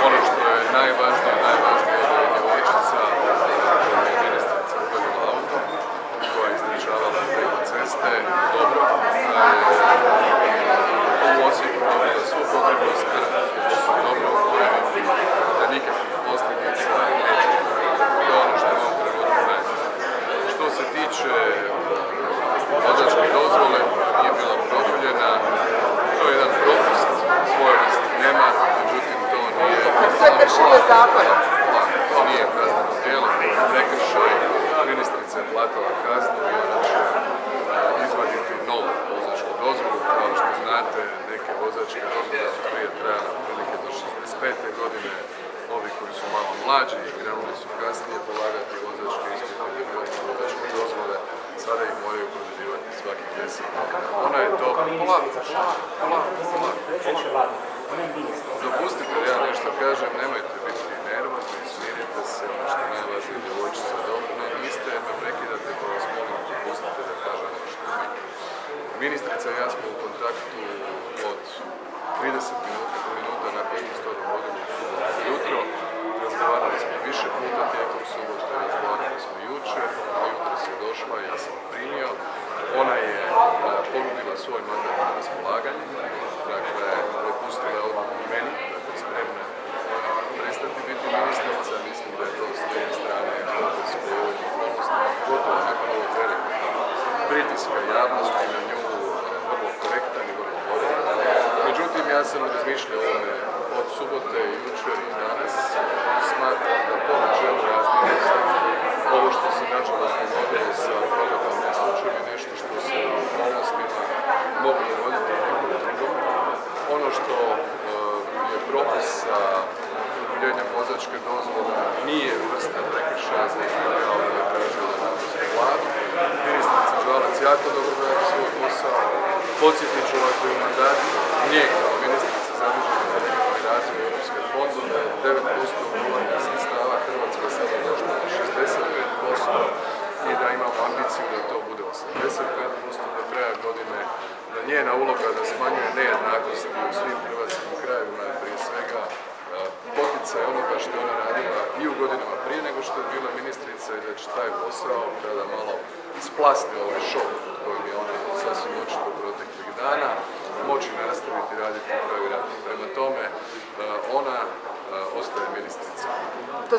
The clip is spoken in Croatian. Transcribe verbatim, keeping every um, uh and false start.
Ono što je najvažnije, najvažnije je da je djevojčica, koja je ministrica uvedila auto, koja je istričavala preko ceste, dobro, da je u Osijeku dobila svu potrebnu skrb, dobro ukloniti, da nikakvih posljedica neće biti. To je ono što je u ovom trenutku najvažnije. Što se tiče vozačke dozvole, nije bila produljena, to je jedan propust svojevrsni nema, međutim to nije... To je kršenje zakona. To nije kazneno djelo, to je prekršaj. Ministrica je platila kaznu i ona će izvaditi novu vozačku dozvolu. Kao što znate, neke vozačke dozvole su prije trajale otprilike do šezdeset pete godine. Ovi koji su malo mlađi i krenuli su kasnije polagati vozačke ispite i dobivati vozačke dozvole. Sada ih moraju produživati svakih deset godina. Ona je to... Polako, polako, polako. Dopustite da ja nešto kažem, nemojte biti nervozni, smirite se, ono što je najvažnije, djevojčica dobro, ne niste, me prekidate, pa vas molim, dopustite da kažem ono što je bitno. Ministrica i ja smo u kontaktu od trideset minuta nakon što se to dogodilo u subotu jutro. Razgovarali smo više puta tijekom subote, razgovarali smo jučer, a jutro se došla, ja sam primio. Ona je ponudila svoj mandat na raspolaganje, dakle, prepustila je odluku meni, dakle, spremna prestati biti ministrica. Mislim da je to s te strane potez koji je ovim okolnostima, gotovo nakon ovog velikog pritiska javnosti na nju, vrlo korektan i vrlo korektan. Međutim, ja sam razmišljao o ovome od subote, jučer i danas. Smatram da po načelu razmjernosti ovo što se nažalost dogodilo sa prometom slučajem je nešto što se u okolnostima mogu dogoditi u nekom drugom. Ono što uh, je propis sa produljenjem vozačke dozvole nije vrsta prekršaja za kao da je tražila naprosto vladu. Ministrica Žalac jako dobro radi svoj posao. Podsjetit ću vas da je u mandatu nje kao ministrica zadužena za njihove razvoj europske fondove, devet posto ugovornih sredstava, Hrvatska sada došla na šezdeset pet posto i da imamo ambiciju da to bude osamdeset pet posto do kraja godine, da njena uloga da smanjuje nejednakosti u svim hrvatskim krajevima je prije svega poticaj onoga što je ona radila i u godinama prije nego što je bila ministrica i da će taj posao kada malo splasne ovaj šok koji je ona sasvim očito proteklih dana moći nastaviti raditi u pravi rad. Prema tome, ona ostaje ministrica.